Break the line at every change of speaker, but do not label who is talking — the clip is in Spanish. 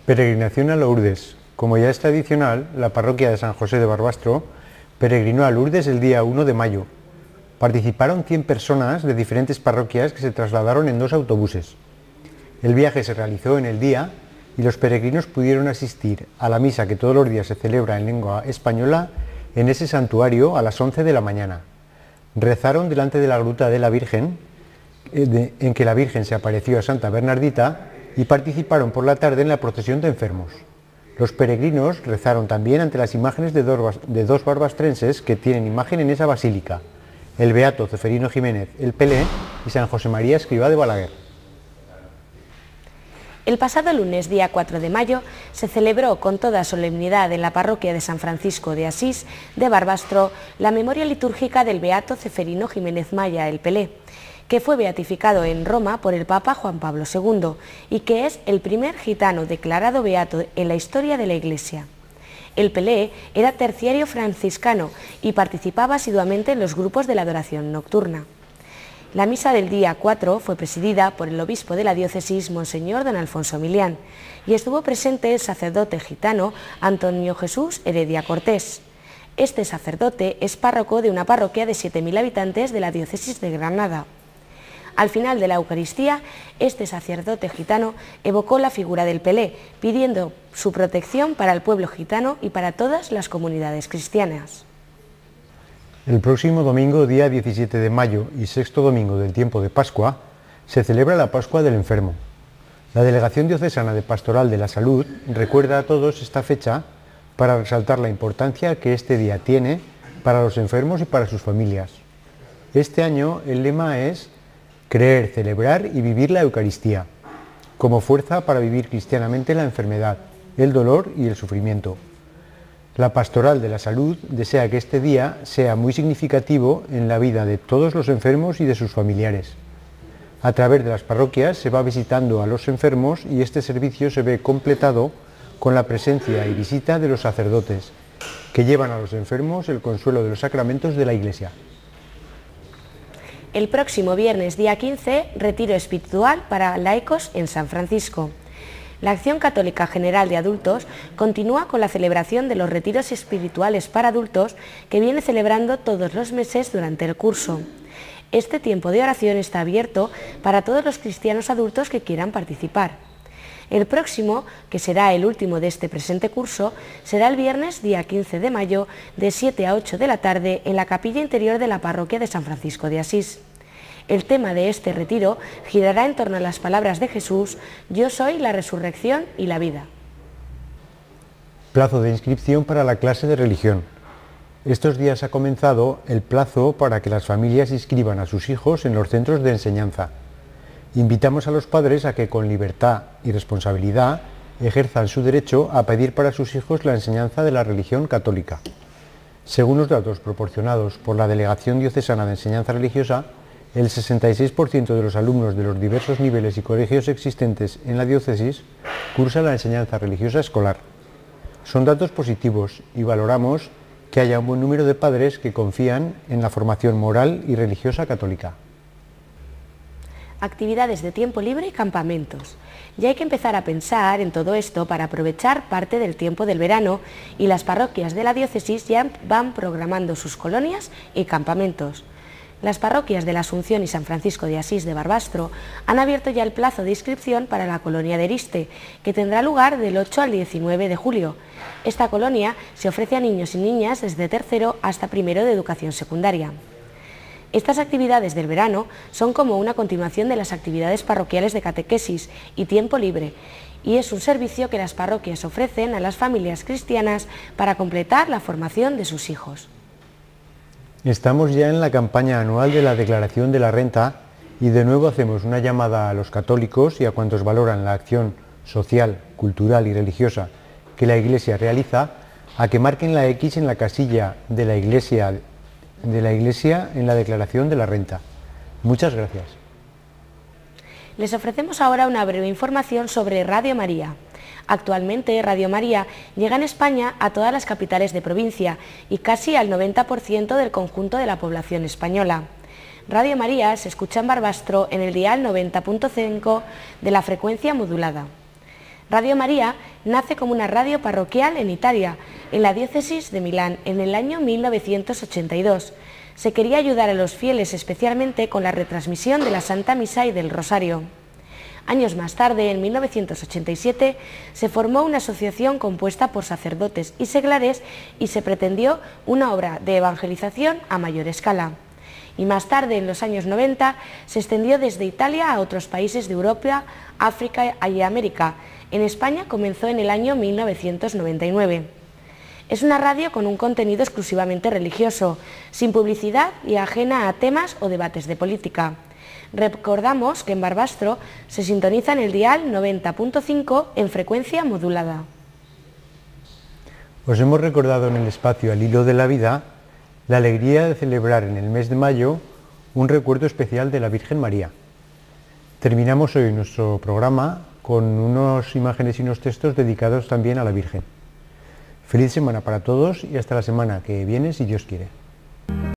Peregrinación a Lourdes. Como ya es tradicional, la parroquia de San José de Barbastro peregrinó a Lourdes el día 1 de mayo. Participaron 100 personas de diferentes parroquias que se trasladaron en 2 autobuses. El viaje se realizó en el día y los peregrinos pudieron asistir a la misa que todos los días se celebra en lengua española en ese santuario a las 11 de la mañana. Rezaron delante de la gruta de la Virgen, en que la Virgen se apareció a Santa Bernardita, y participaron por la tarde en la procesión de enfermos. Los peregrinos rezaron también ante las imágenes de dos barbastrenses que tienen imagen en esa basílica, el beato Ceferino Jiménez el Pelé y San José María Escrivá de Balaguer.
El pasado lunes, día 4 de mayo, se celebró con toda solemnidad en la parroquia de San Francisco de Asís de Barbastro la memoria litúrgica del beato Ceferino Jiménez Maya el Pelé, que fue beatificado en Roma por el Papa Juan Pablo II y que es el primer gitano declarado beato en la historia de la Iglesia. El Pelé era terciario franciscano y participaba asiduamente en los grupos de la adoración nocturna. La misa del día 4 fue presidida por el obispo de la diócesis, Monseñor don Alfonso Milián, y estuvo presente el sacerdote gitano Antonio Jesús Heredia Cortés. Este sacerdote es párroco de una parroquia de 7.000 habitantes de la diócesis de Granada. Al final de la Eucaristía, este sacerdote gitano evocó la figura del Pelé, pidiendo su protección para el pueblo gitano y para todas las comunidades cristianas.
El próximo domingo, día 17 de mayo y sexto domingo del tiempo de Pascua, se celebra la Pascua del Enfermo. La Delegación Diocesana de Pastoral de la Salud recuerda a todos esta fecha para resaltar la importancia que este día tiene para los enfermos y para sus familias. Este año el lema es creer, celebrar y vivir la Eucaristía, como fuerza para vivir cristianamente la enfermedad, el dolor y el sufrimiento. La Pastoral de la Salud desea que este día sea muy significativo en la vida de todos los enfermos y de sus familiares. A través de las parroquias se va visitando a los enfermos y este servicio se ve completado con la presencia y visita de los sacerdotes, que llevan a los enfermos el consuelo de los sacramentos de la Iglesia.
El próximo viernes, día 15, retiro espiritual para laicos en San Francisco. La Acción Católica General de Adultos continúa con la celebración de los retiros espirituales para adultos que viene celebrando todos los meses durante el curso. Este tiempo de oración está abierto para todos los cristianos adultos que quieran participar. El próximo, que será el último de este presente curso, será el viernes día 15 de mayo de 7 a 8 de la tarde en la capilla interior de la parroquia de San Francisco de Asís. El tema de este retiro girará en torno a las palabras de Jesús: yo soy la resurrección y la vida.
Plazo de inscripción para la clase de religión. Estos días ha comenzado el plazo para que las familias inscriban a sus hijos en los centros de enseñanza. Invitamos a los padres a que con libertad y responsabilidad ejerzan su derecho a pedir para sus hijos la enseñanza de la religión católica. Según los datos proporcionados por la Delegación Diocesana de Enseñanza Religiosa, el 66% de los alumnos de los diversos niveles y colegios existentes en la diócesis cursa la enseñanza religiosa escolar. Son datos positivos y valoramos que haya un buen número de padres que confían en la formación moral y religiosa católica.
Actividades de tiempo libre y campamentos. Ya hay que empezar a pensar en todo esto para aprovechar parte del tiempo del verano y las parroquias de la diócesis ya van programando sus colonias y campamentos. Las parroquias de la Asunción y San Francisco de Asís de Barbastro han abierto ya el plazo de inscripción para la colonia de Eriste, que tendrá lugar del 8 al 19 de julio. Esta colonia se ofrece a niños y niñas desde tercero hasta primero de educación secundaria. Estas actividades del verano son como una continuación de las actividades parroquiales de catequesis y tiempo libre, y es un servicio que las parroquias ofrecen a las familias cristianas para completar la formación de sus hijos.
Estamos ya en la campaña anual de la declaración de la renta y de nuevo hacemos una llamada a los católicos y a cuantos valoran la acción social, cultural y religiosa que la Iglesia realiza a que marquen la X en la casilla de la Iglesia en la declaración de la renta. Muchas gracias.
Les ofrecemos ahora una breve información sobre Radio María. Actualmente Radio María llega en España a todas las capitales de provincia y casi al 90% del conjunto de la población española. Radio María se escucha en Barbastro en el dial 90.5 de la frecuencia modulada. Radio María nace como una radio parroquial en Italia, en la diócesis de Milán, en el año 1982. Se quería ayudar a los fieles especialmente con la retransmisión de la Santa Misa y del Rosario. Años más tarde, en 1987, se formó una asociación compuesta por sacerdotes y seglares y se pretendió una obra de evangelización a mayor escala. Y más tarde, en los años 90, se extendió desde Italia a otros países de Europa, África y América. En España comenzó en el año 1999. Es una radio con un contenido exclusivamente religioso, sin publicidad y ajena a temas o debates de política. Recordamos que en Barbastro se sintoniza en el dial 90.5 en frecuencia modulada.
Os hemos recordado en el espacio Al Hilo de la Vida la alegría de celebrar en el mes de mayo un recuerdo especial de la Virgen María. Terminamos hoy nuestro programa con unas imágenes y unos textos dedicados también a la Virgen. Feliz semana para todos y hasta la semana que viene, si Dios quiere.